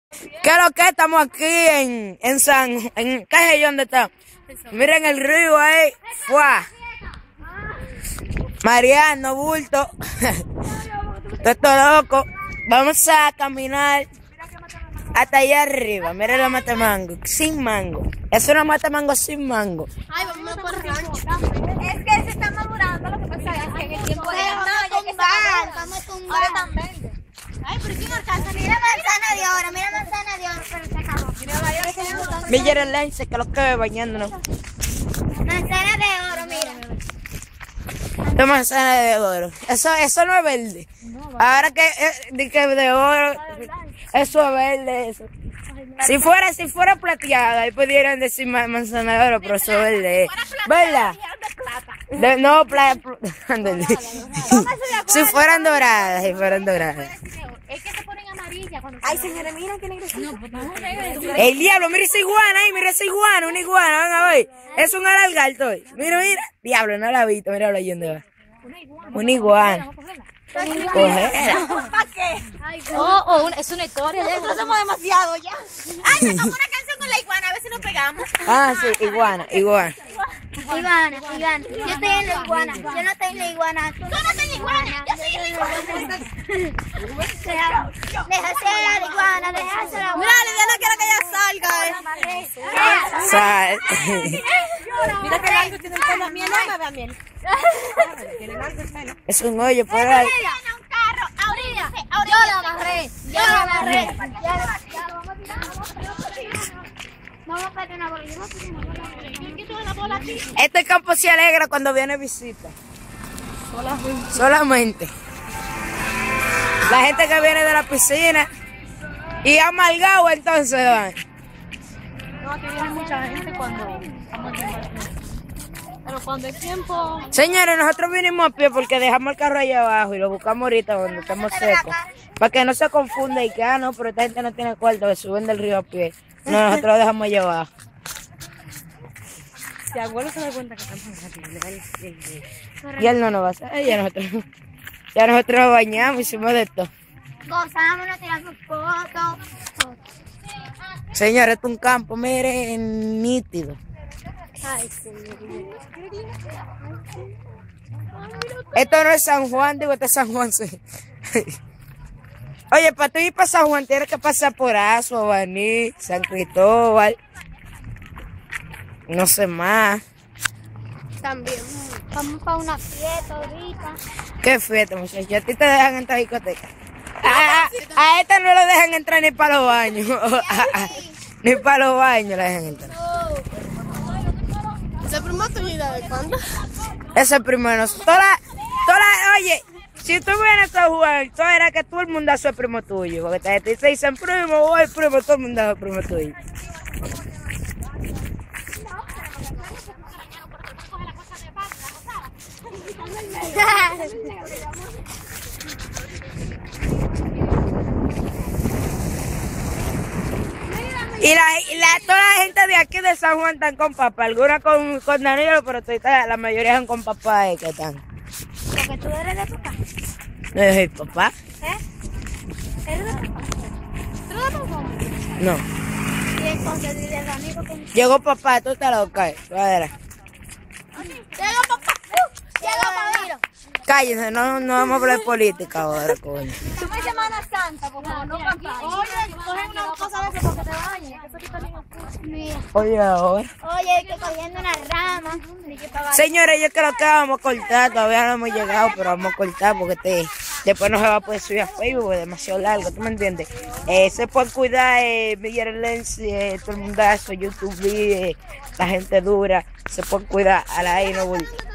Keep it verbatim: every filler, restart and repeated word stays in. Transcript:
¿Qué es lo que estamos aquí en, en San... en ¿qué es dónde está? Miren el río ahí. ¡Fua! Mariano, bulto. Todo esto loco. Vamos a caminar hasta allá arriba. Miren la mata mango. Sin mango. Es una mata mango sin mango. Ay, vamos por rancho. Es que se está madurando. Lo que pasa es que en el tiempo de vamos a tumbar, vamos a tumbar. Ahora tan verde. Ay, pero ¿quién alcanza? Mira manzana de oro, mira manzana de oro, pero se acabó. Miren Lence que lo que ve bañándonos. Manzana de oro, mira. La manzana de oro. Eso, eso no es verde. Ahora que, eh, que de oro, eso es verde. Eso. Si fuera, si fuera plateada, ahí pudieran decir manzana de oro, pero eso es verde. ¿Verdad? De, no, playa. Si fueran doradas, si fueran doradas. Es que se ponen amarillas cuando... Ay, señores, miren qué negro. El diablo, mira esa iguana ahí, mira esa iguana, una iguana, van a ver. Es un alargalto hoy. Mira, mira. Diablo, no la he visto, mira la yendo va. Una iguana. ¿Para qué? Oh, oh, es una historia. Nosotros somos demasiado ya. Ay, sacamos una canción con la iguana, a ver si nos pegamos. Ah, sí, iguana, iguana. Iguana, iguana. Yo estoy en la iguana. Yo no estoy en la iguana. Tú no estás en la iguana. Yo soy en la iguana. Déjase la iguana, déjase la iguana. Mira, yo no quiero que ella salga. Eh. Sal. Mira que largo tiene el pelo. Miel, no me da miel. Es un hoyo por ahí. Un carro, ahorita. Yo la agarré. Yo la agarré. Vamos a pedir una bola. Este campo se alegra cuando viene visita. Solamente. Solamente. La gente que viene de la piscina y amargado entonces van. No, aquí viene mucha gente cuando estamos en. Pero cuando es tiempo... Señores, nosotros vinimos a pie porque dejamos el carro allá abajo y lo buscamos ahorita donde estamos secos. Para que no se confunda y que, ah, no, pero esta gente no tiene cuarto, que suben del río a pie. No, nosotros lo dejamos allá abajo. Si abuelo se da cuenta que estamos aquí. Y él no nos va a hacer. Ya nosotros, ya nosotros nos bañamos, hicimos de esto. Gozamos, nos tiramos fotos. Señores, esto es un campo, miren, nítido. Ay, señor. Esto no es San Juan, digo, este es San Juan, sí. Oye, para tú ir para San Juan tienes que pasar por Azo, Baní, San Cristóbal. No sé más. También. Vamos para una fiesta ahorita. Qué fiesta, muchachos. A ti te dejan entrar a discoteca. A, a, a esta no lo dejan entrar ni para los baños. Ni para los baños la dejan entrar. ¿Ese primo tuyo de cuándo? Ese primero. Toda, toda, oye, si tú vienes a jugar, todo era que todo el mundo es primo tuyo. Porque te, te dicen primo o el primo, todo el mundo es primo tuyo. Y, la, y la, toda la gente de aquí de San Juan están con papá, algunas con, con Danilo, pero toda, la mayoría están con papá de que están. Porque tú eres de papá. ¿No es el papá? ¿Eh? ¿Eres de papá? ¿Tú eres de papá? No. Y entonces dile al amigo que... Llegó papá, tú estás loca. Llegó papá. Uh, llegó papá. Cállense, no, no vamos a hablar de política ahora, coño. Estamos en Semana Santa, por favor, no cantar. Oye, coge una cosa de eso para que te bañes. Eso aquí también es. Mira. Oye, ahora. Oye, que cogiendo una rama. Señores, yo creo que vamos a cortar, todavía no hemos llegado, pero vamos a cortar porque te, después no se va a poder subir a Facebook, es demasiado largo, ¿tú me entiendes? Eh, se puede cuidar, eh, Miguel Lenz, eh, todo el mundazo, YouTube, eh, la gente dura, se puede cuidar a la I no bulto.